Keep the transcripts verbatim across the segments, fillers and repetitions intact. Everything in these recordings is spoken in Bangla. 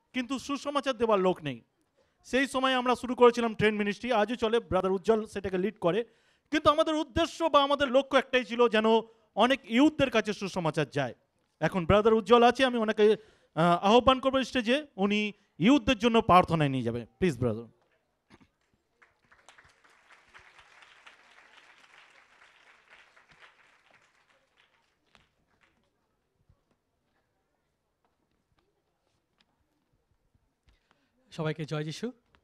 কিন্তু সুসমাচার দেওয়ার লোক নেই। সেই সময় আমরা শুরু করেছিলাম ট্রেন মিনিস্ট্রি, আজও চলে, ব্রাদার উজ্জ্বল সেটাকে লিড করে। কিন্তু আমাদের উদ্দেশ্য বা আমাদের লক্ষ্য একটাই ছিল, যেন অনেক ইউথদের কাছে সুসমাচার যায়। এখন ব্রাদার উজ্জ্বল আছে, আমি ওনাকে আহ্বান করবো স্টেজে, উনি ইউথদের জন্য প্রার্থনায় নিয়ে যাবে। Please brother. সবাইকে জয় যিশু।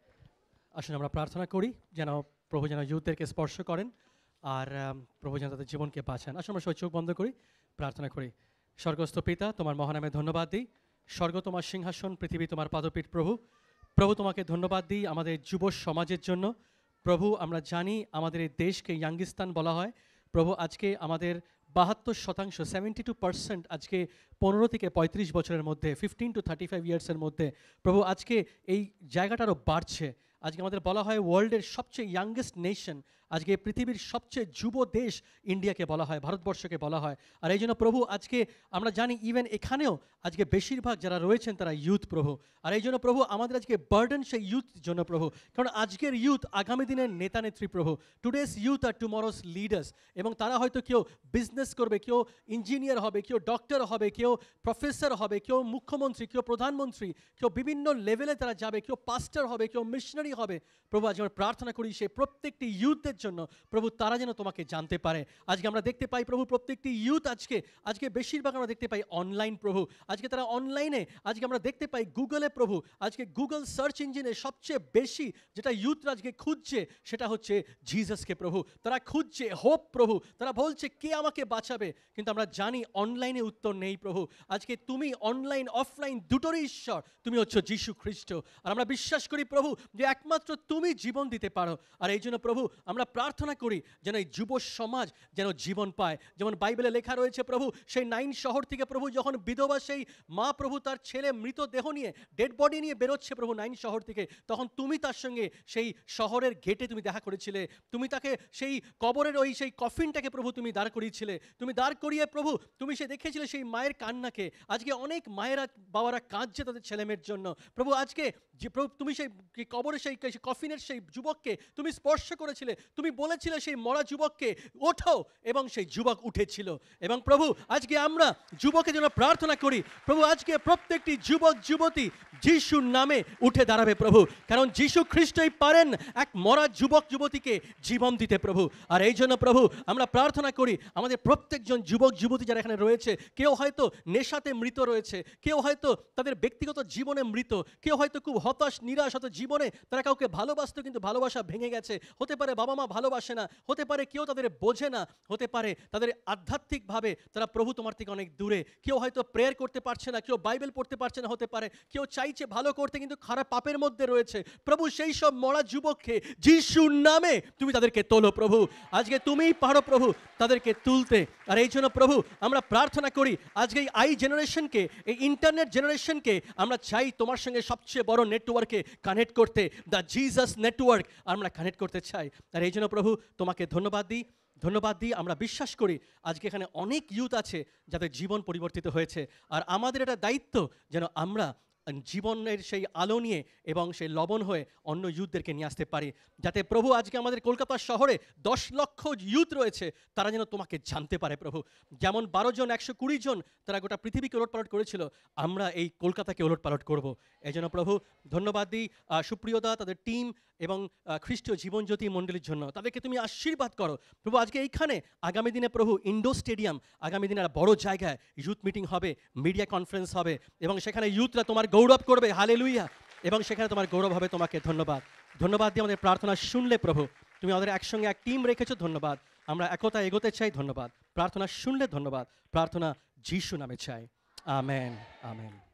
আসুন আমরা প্রার্থনা করি যেন প্রভু যেন ইউথদেরকে স্পর্শ করেন আর প্রভু যেন তাদের জীবনকে বাঁচান। আসুন আমরা সবাই চোখ বন্ধ করি, প্রার্থনা করি। স্বর্গস্থ পিতা, তোমার মহানামে ধন্যবাদ দিই। স্বর্গ তোমার সিংহাসন, পৃথিবী তোমার পাদপীঠ। প্রভু প্রভু তোমাকে ধন্যবাদ দিই আমাদের যুব সমাজের জন্য। প্রভু আমরা জানি আমাদের এই দেশকে ইয়াঙ্গিস্তান বলা হয়। প্রভু আজকে আমাদের বাহাত্তর শতাংশ সেভেন্টি টু পার্সেন্ট আজকে পনেরো থেকে পঁয়ত্রিশ বছরের মধ্যে, ফিফটিন টু থার্টি ফাইভ ইয়ার্সের মধ্যে। প্রভু আজকে এই জায়গাটা আরও বাড়ছে। আজকে আমাদের বলা হয় ওয়ার্ল্ডের সবচেয়ে ইয়াংগেস্ট নেশন, আজকে পৃথিবীর সবচেয়ে যুব দেশ ইন্ডিয়াকে বলা হয়, ভারতবর্ষকে বলা হয়। আর এই জন্য প্রভু আজকে আমরা জানি ইভেন এখানেও আজকে বেশিরভাগ যারা রয়েছেন তারা ইউথ প্রভু। আর এই জন্য প্রভু আমাদের আজকে বার্ডেন সেই ইউথ জন্য প্রভু, কারণ আজকের ইউথ আগামী দিনের নেতা নেত্রী প্রভু। টুডেস ইউথ আর টুমরোস লিডার্স, এবং তারা হয়তো কেউ বিজনেস করবে, কেউ ইঞ্জিনিয়ার হবে, কেউ ডক্টর হবে, কেউ প্রফেসর হবে, কেউ মুখ্যমন্ত্রী, কেউ প্রধানমন্ত্রী, কেউ বিভিন্ন লেভেলে তারা যাবে, কেউ পাস্টার হবে, কেউ মিশনারি হবে। প্রভু আজ আমরা প্রার্থনা করি সেই প্রত্যেকটি ইউথদের জন্য প্রভু, তারা যেন তোমাকে জানতে পারে। আজকে আমরা দেখতে পাই প্রভু প্রত্যেকটি ইউথ আজকে আজকে বেশিরভাগ আমরা দেখতে পাই অনলাইন প্রভু। আজকে তারা অনলাইনে, আজকে আমরা দেখতে পাই গুগলে প্রভু, আজকে গুগল সার্চ ইঞ্জিনে সবচেয়ে বেশি যেটা ইউথরা আজকে খুঁজছে সেটা হচ্ছে জিসাসকে প্রভু। তারা খুঁজছে হোপ প্রভু, তারা বলছে কে আমাকে বাঁচাবে। কিন্তু আমরা জানি অনলাইনে উত্তর নেই প্রভু। আজকে তুমি অনলাইন অফলাইন দুটোরই ঈশ্বর, তুমি হচ্ছে যীশু খ্রিস্ট। আর আমরা বিশ্বাস করি প্রভু যে একমাত্র তুমি জীবন দিতে পারো। আর এই জন্য প্রভু আমরা প্রার্থনা করি যেন এই যুব সমাজ যেন জীবন পায়। যেমন বাইবেলে লেখা রয়েছে প্রভু, সেই নাইন শহর থেকে প্রভু যখন বিধবা সেই মা প্রভু তার ছেলে মৃতদেহ নিয়ে, ডেড বডি নিয়ে বেরোচ্ছে প্রভু নাইন শহর থেকে, তখন তুমি তার সঙ্গে সেই শহরের গেটে তুমি দেখা করেছিলে। তুমি তাকে সেই কবরের ওই সেই কফিনটাকে প্রভু তুমি দাঁড় করিয়েছিলে। তুমি দাঁড় করিয়ে প্রভু তুমি সে দেখেছিলে সেই মায়ের কান্নাকে। আজকে অনেক মায়েরা বাবারা কাঁদছে তাদের ছেলেমেয়ের জন্য প্রভু। আজকে যে প্রভু তুমি সেই কবরে সেই কফিনের সেই যুবককে তুমি স্পর্শ করেছিলে, তুমি বলেছিলে সেই মরা যুবককে ওঠো, এবং সেই যুবক উঠেছিল। এবং প্রভু আজকে আমরা যুবকের জন্য প্রার্থনা করি প্রভু, আজকে প্রত্যেকটি যুবক যুবতী যিশুর নামে উঠে দাঁড়াবে প্রভু, কারণ যিশু খ্রিস্টই পারেন এক মরা যুবক যুবতীকে জীবন দিতে প্রভু। আর এই জন্য প্রভু আমরা প্রার্থনা করি আমাদের প্রত্যেকজন যুবক যুবতী যারা এখানে রয়েছে, কেউ হয়তো নেশাতে মৃত রয়েছে, কেউ হয়তো তাদের ব্যক্তিগত জীবনে মৃত, কেউ হয়তো খুব হতাশ নিরাশ, হয়তো জীবনে তারা কাউকে ভালোবাসতো কিন্তু ভালোবাসা ভেঙে গেছে, হতে পারে বাবা মা ভালোবাসে না, হতে পারে কেউ তাদের বোঝে না, হতে পারে তাদের আধ্যাত্মিকভাবে তারা প্রভু তোমার থেকে অনেক দূরে, কেউ হয়তো প্রেয়ার করতে পারছে না, কেউ বাইবেল পড়তে পারছে না, হতে পারে কেউ চাইছে ভালো করতে কিন্তু খারাপ পাপের মধ্যে রয়েছে। প্রভু সেই সব মরা যুবককে যিশুর নামে তুমি তাদেরকে তোলো প্রভু, আজকে তুমিই পারো প্রভু তাদেরকে তুলতে। আর এই জন্য প্রভু আমরা প্রার্থনা করি আজকে এই আই জেনারেশনকে, এই ইন্টারনেট জেনারেশনকে আমরা চাই তোমার সঙ্গে সবচেয়ে বড় নেটওয়ার্কে কানেক্ট করতে, দ্য জিসাস নেটওয়ার্ক আমরা কানেক্ট করতে চাই। আর এই জন্য প্রভু তোমাকে ধন্যবাদ দিই, ধন্যবাদ দিই। আমরা বিশ্বাস করি আজকে এখানে অনেক ইউথ আছে যাদের জীবন পরিবর্তিত হয়েছে, আর আমাদের এটা দায়িত্ব যেন আমরা জীবনের সেই আলো নিয়ে এবং সেই লবণ হয়ে অন্য ইউথদেরকে নিয়ে আসতে পারি, যাতে প্রভু আজকে আমাদের কলকাতা শহরে দশ লক্ষ ইউথ রয়েছে, তারা যেন তোমাকে জানতে পারে প্রভু। যেমন বারো জন একশো কুড়ি জন তারা গোটা পৃথিবীকে ওলটপালট করেছিল, আমরা এই কলকাতাকে ওলটপালট করব। এই জন্য প্রভু ধন্যবাদ দিই সুপ্রিয়দা, তাদের টিম এবং খ্রিস্টীয় জীবনজ্যোতি মণ্ডলীর জন্য, তাদেরকে তুমি আশীর্বাদ করো প্রভু। আজকে এইখানে আগামী দিনে প্রভু ইন্ডোর স্টেডিয়াম, আগামী দিনে বড় জায়গায় ইউথ মিটিং হবে, মিডিয়া কনফারেন্স হবে, এবং সেখানে ইউথরা তোমার গৌরব করবে, হালেলুয়া, এবং সেখানে তোমার গৌরব হবে। তোমাকে ধন্যবাদ, ধন্যবাদ দিয়ে আমাদের প্রার্থনা শুনলে প্রভু, তুমি আমাদের একসঙ্গে এক টিম রেখেছো, ধন্যবাদ। আমরা একতা এগোতে চাই, ধন্যবাদ। প্রার্থনা শুনলে ধন্যবাদ, প্রার্থনা যিশু নামে চাই, আমেন, আমেন।